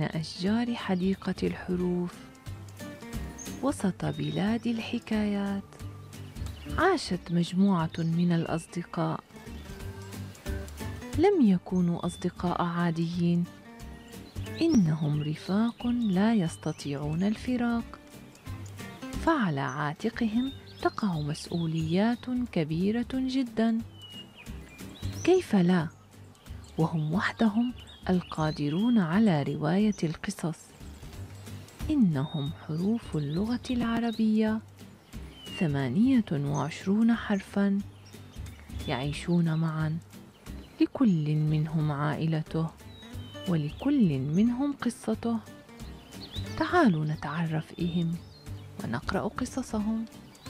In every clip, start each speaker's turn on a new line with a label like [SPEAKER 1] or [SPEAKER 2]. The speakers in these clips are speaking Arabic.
[SPEAKER 1] بين أشجار حديقة الحروف وسط بلاد الحكايات عاشت مجموعة من الأصدقاء. لم يكونوا أصدقاء عاديين، إنهم رفاق لا يستطيعون الفراق، فعلى عاتقهم تقع مسؤوليات كبيرة جدا. كيف لا وهم وحدهم القادرون على رواية القصص؟ إنهم حروف اللغة العربية 28 حرفا يعيشون معا، لكل منهم عائلته ولكل منهم قصته. تعالوا نتعرف بهم ونقرأ قصصهم.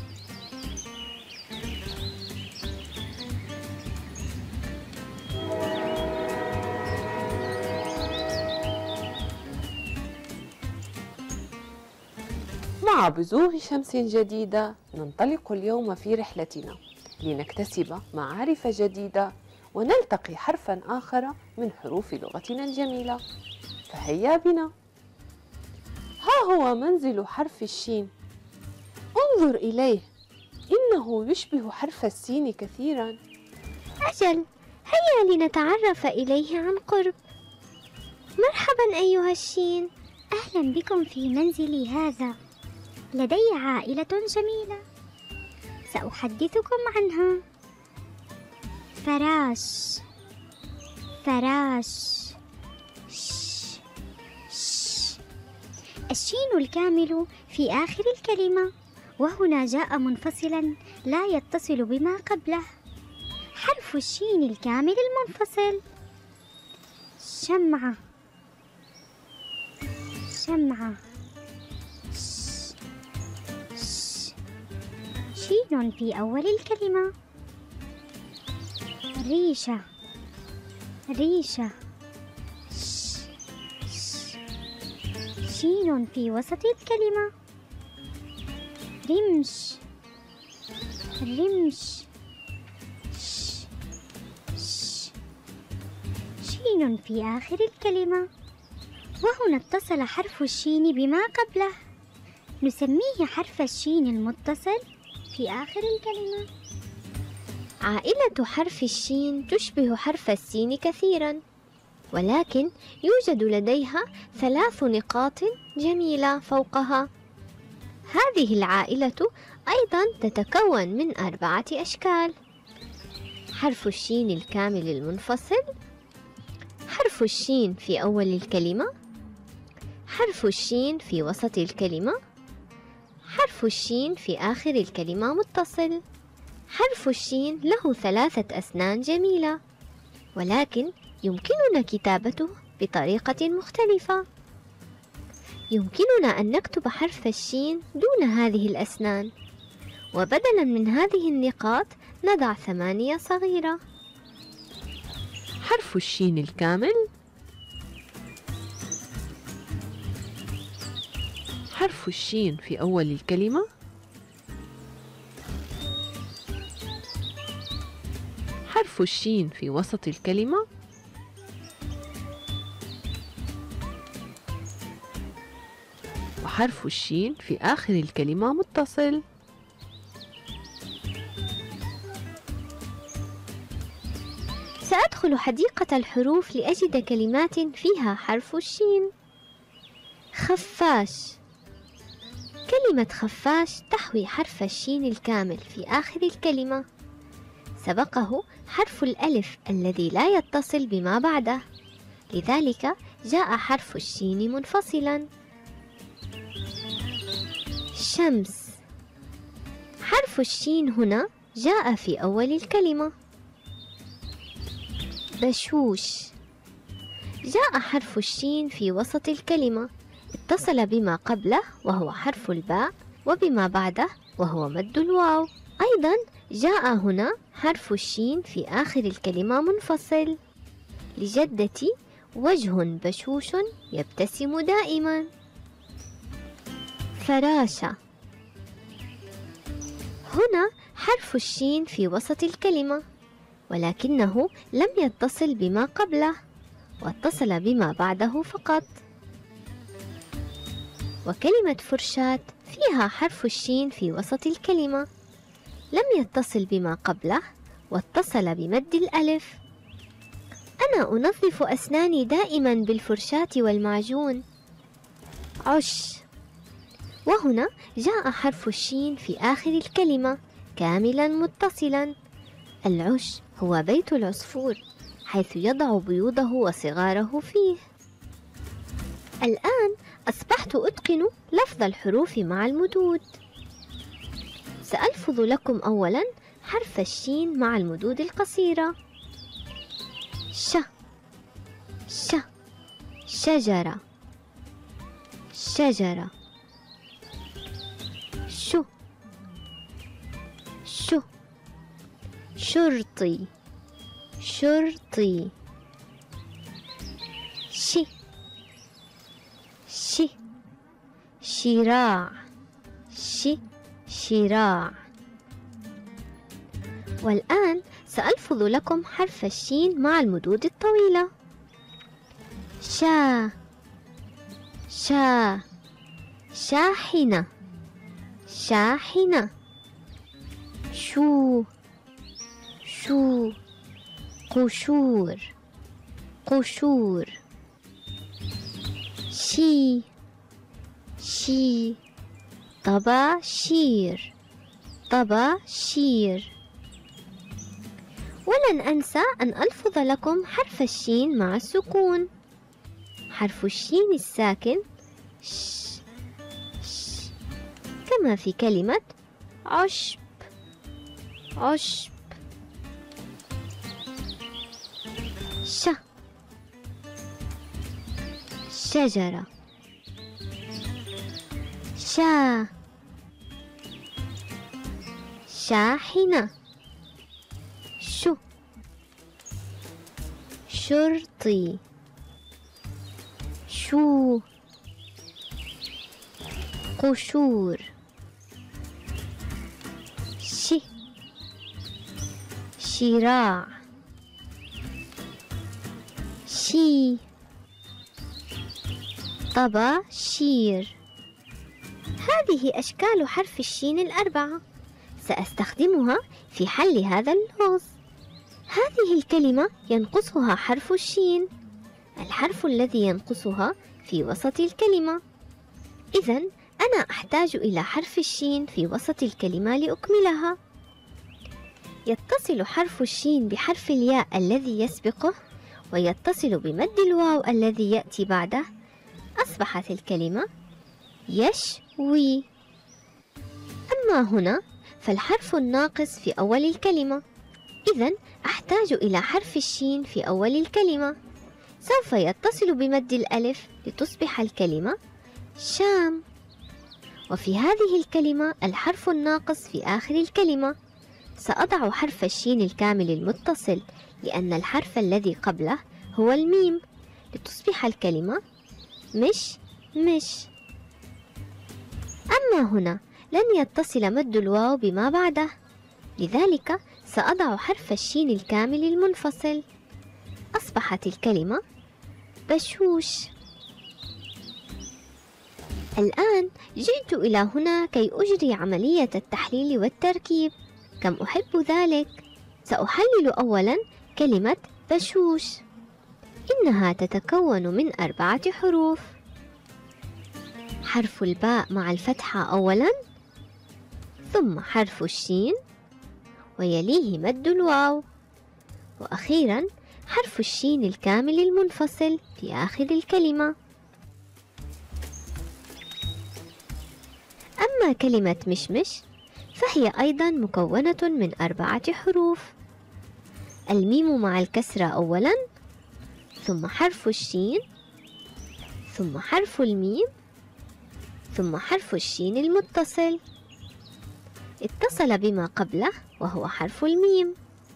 [SPEAKER 2] مع بزوغ شمس جديدة ننطلق اليوم في رحلتنا لنكتسب معارف جديدة ونلتقي حرفا آخر من حروف لغتنا الجميلة. فهيا بنا. ها هو منزل حرف الشين، انظر إليه، إنه يشبه حرف السين كثيرا.
[SPEAKER 3] أجل، هيا لنتعرف إليه عن قرب. مرحبا أيها الشين، أهلا بكم في منزلي هذا. لدي عائلة جميلة سأحدثكم عنها. فراش فراش. الشين الكامل في آخر الكلمة، وهنا جاء منفصلا لا يتصل بما قبله. حرف الشين الكامل المنفصل. شمعة شمعة. شين في أول الكلمة. ريشة ريشة. شين في وسط الكلمة. رمش رمش. شين في آخر الكلمة، وهنا اتصل حرف الشين بما قبله، نسميه حرف الشين المتصل في آخر الكلمة.
[SPEAKER 4] عائلة حرف الشين تشبه حرف السين كثيرا، ولكن يوجد لديها 3 نقاط جميلة فوقها. هذه العائلة أيضا تتكون من 4 أشكال: حرف الشين الكامل المنفصل، حرف الشين في أول الكلمة، حرف الشين في وسط الكلمة، حرف الشين في آخر الكلمة متصل. حرف الشين له 3 أسنان جميلة، ولكن يمكننا كتابته بطريقة مختلفة. يمكننا أن نكتب حرف الشين دون هذه الأسنان، وبدلا من هذه النقاط نضع 8 صغيرة.
[SPEAKER 2] حرف الشين الكامل، حرف الشين في أول الكلمة، حرف الشين في وسط الكلمة، وحرف الشين في آخر الكلمة متصل.
[SPEAKER 4] سأدخل حديقة الحروف لأجد كلمات فيها حرف الشين. خفاش. كلمة خفاش تحوي حرف الشين الكامل في آخر الكلمة، سبقه حرف الألف الذي لا يتصل بما بعده، لذلك جاء حرف الشين منفصلا. شمس. حرف الشين هنا جاء في أول الكلمة. بشوش. جاء حرف الشين في وسط الكلمة، اتصل بما قبله وهو حرف الباء وبما بعده وهو مد الواو. أيضا جاء هنا حرف الشين في آخر الكلمة منفصل. لجدتي وجه بشوش يبتسم دائما. فراشة. هنا حرف الشين في وسط الكلمة، ولكنه لم يتصل بما قبله واتصل بما بعده فقط. وكلمة فرشاة فيها حرف الشين في وسط الكلمة، لم يتصل بما قبله واتصل بمد الألف. أنا أنظف أسناني دائما بالفرشاة والمعجون. عش. وهنا جاء حرف الشين في آخر الكلمة كاملا متصلا. العش هو بيت العصفور حيث يضع بيوضه وصغاره فيه. الآن أصبحت أتقن لفظ الحروف مع المدود. سألفظ لكم أولا حرف الشين مع المدود القصيرة. ش ش شجرة شجرة. شو شو شرطي شرطي. شي شي شراع شراع. والآن سألفظ لكم حرف الشين مع المدود الطويلة. شا شاحنة شاحنة. شو قشور. شي طباشير. ولن أنسى أن ألفظ لكم حرف الشين مع السكون. حرف الشين الساكن ش كما في كلمة عشب. شجرة. شاحنة. شرطي. قشور. شراع. طباشير. هذه أشكال حرف الشين الأربعة، سأستخدمها في حل هذا اللغز. هذه الكلمة ينقصها حرف الشين، الحرف الذي ينقصها في وسط الكلمة. إذن أنا أحتاج إلى حرف الشين في وسط الكلمة لأكملها. يتصل حرف الشين بحرف الياء الذي يسبقه، ويتصل بمد الواو الذي يأتي بعده. أصبحت الكلمة يشوي. أما هنا فالحرف الناقص في أول الكلمة، إذن أحتاج إلى حرف الشين في أول الكلمة. سوف يتصل بمد الألف لتصبح الكلمة شام. وفي هذه الكلمة الحرف الناقص في آخر الكلمة. سأضع حرف الشين الكامل المتصل لأن الحرف الذي قبله هو الميم لتصبح الكلمة مش. أما هنا لن يتصل مد الواو بما بعده، لذلك سأضع حرف الشين الكامل المنفصل. أصبحت الكلمة بشوش. الآن جئت إلى هنا كي أجري عملية التحليل والتركيب. كم أحب ذلك! سأحلل أولا كلمة بشوش. إنها تتكون من 4 حروف. حرف الباء مع الفتحة أولا، ثم حرف الشين، ويليه مد الواو، وأخيرا حرف الشين الكامل المنفصل في آخر الكلمة. أما كلمة مشمش فهي أيضا مكونة من 4 حروف. الميم مع الكسرة أولا، ثم حرف الشين، ثم حرف الميم، ثم حرف الشين المتصل. اتصل بما قبله وهو حرف الميم.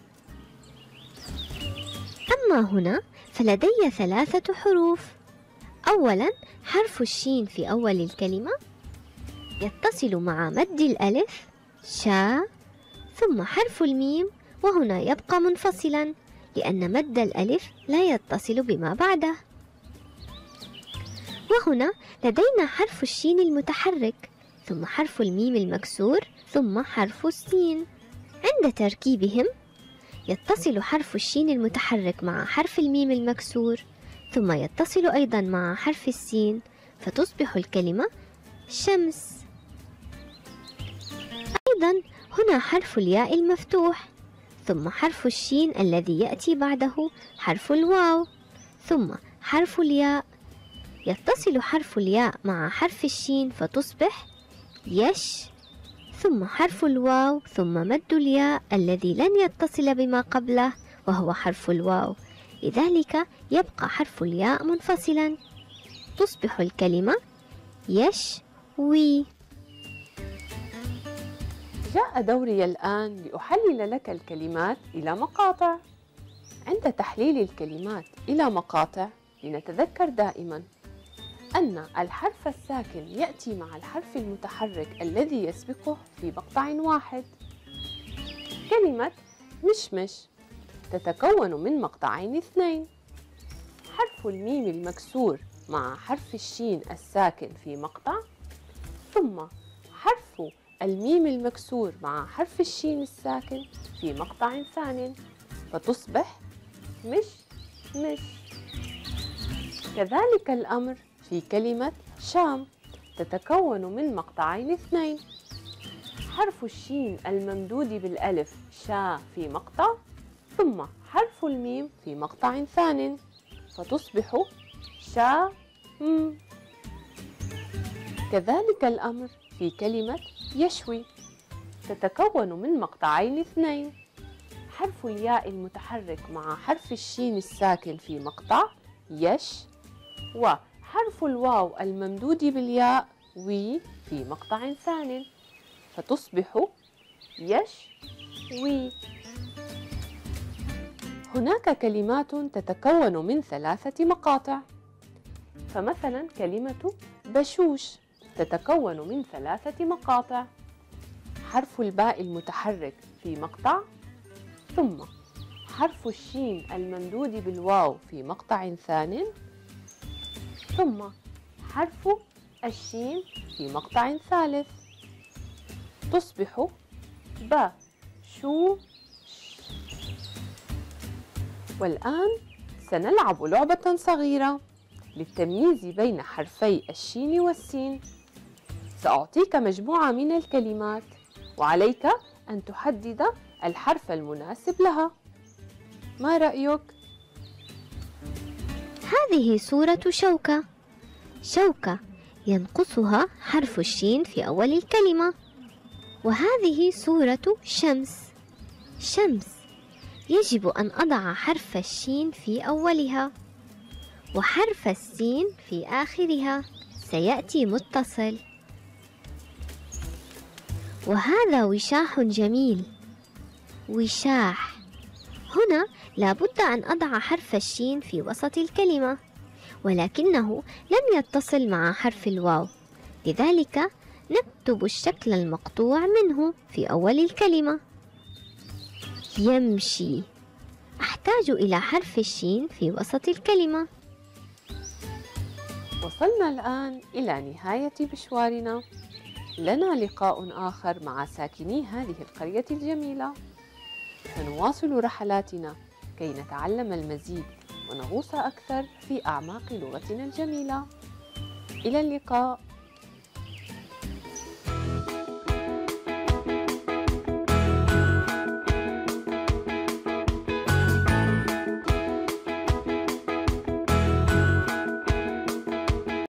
[SPEAKER 4] أما هنا فلدي 3 حروف. أولا حرف الشين في أول الكلمة يتصل مع مد الألف شا، ثم حرف الميم، وهنا يبقى منفصلا لأن مد الألف لا يتصل بما بعده. وهنا لدينا حرف الشين المتحرك، ثم حرف الميم المكسور، ثم حرف السين. عند تركيبهم يتصل حرف الشين المتحرك مع حرف الميم المكسور، ثم يتصل أيضا مع حرف السين، فتصبح الكلمة شمس. أيضا هنا حرف الياء المفتوح، ثم حرف الشين الذي يأتي بعده حرف الواو، ثم حرف الياء. يتصل حرف الياء مع حرف الشين فتصبح يش، ثم حرف الواو، ثم مد الياء الذي لن يتصل بما قبله وهو حرف الواو، لذلك يبقى حرف الياء منفصلا، تصبح الكلمة يشوي.
[SPEAKER 2] جاء دوري الآن لأحلل لك الكلمات إلى مقاطع. عند تحليل الكلمات إلى مقاطع لنتذكر دائما أن الحرف الساكن يأتي مع الحرف المتحرك الذي يسبقه في مقطع واحد. كلمة مشمش تتكون من مقطعين اثنين، حرف الميم المكسور مع حرف الشين الساكن في مقطع، ثم حرف الميم المكسور مع حرف الشين الساكن في مقطع ثاني، فتصبح مش. كذلك الأمر في كلمة شام، تتكون من مقطعين اثنين، حرف الشين الممدود بالألف شا في مقطع، ثم حرف الميم في مقطع ثاني، فتصبح شا. كذلك الأمر في كلمة يشوي، تتكون من مقطعين اثنين، حرف الياء المتحرك مع حرف الشين الساكن في مقطع يش، وحرف الواو الممدود بالياء وي في مقطع ثاني، فتصبح يشوي. هناك كلمات تتكون من 3 مقاطع، فمثلا كلمة بشوش تتكون من 3 مقاطع، حرف الباء المتحرك في مقطع، ثم حرف الشين الممدود بالواو في مقطع ثاني، ثم حرف الشين في مقطع ثالث، تصبح بشوش. والآن سنلعب لعبة صغيرة للتمييز بين حرفي الشين والسين. سأعطيك مجموعة من الكلمات وعليك أن تحدد الحرف المناسب لها. ما رأيك؟
[SPEAKER 4] هذه صورة شوكة. شوكة ينقصها حرف الشين في أول الكلمة. وهذه صورة شمس. شمس يجب أن أضع حرف الشين في أولها وحرف السين في آخرها، سيأتي متصل. وهذا وشاح جميل. وشاح، هنا لابد أن أضع حرف الشين في وسط الكلمة، ولكنه لم يتصل مع حرف الواو، لذلك نكتب الشكل المقطوع منه في أول الكلمة. يمشي، أحتاج إلى حرف الشين في وسط الكلمة.
[SPEAKER 2] وصلنا الآن إلى نهاية مشوارنا. لنا لقاء آخر مع ساكني هذه القرية الجميلة. سنواصل رحلاتنا كي نتعلم المزيد ونغوص أكثر في أعماق لغتنا الجميلة. إلى اللقاء.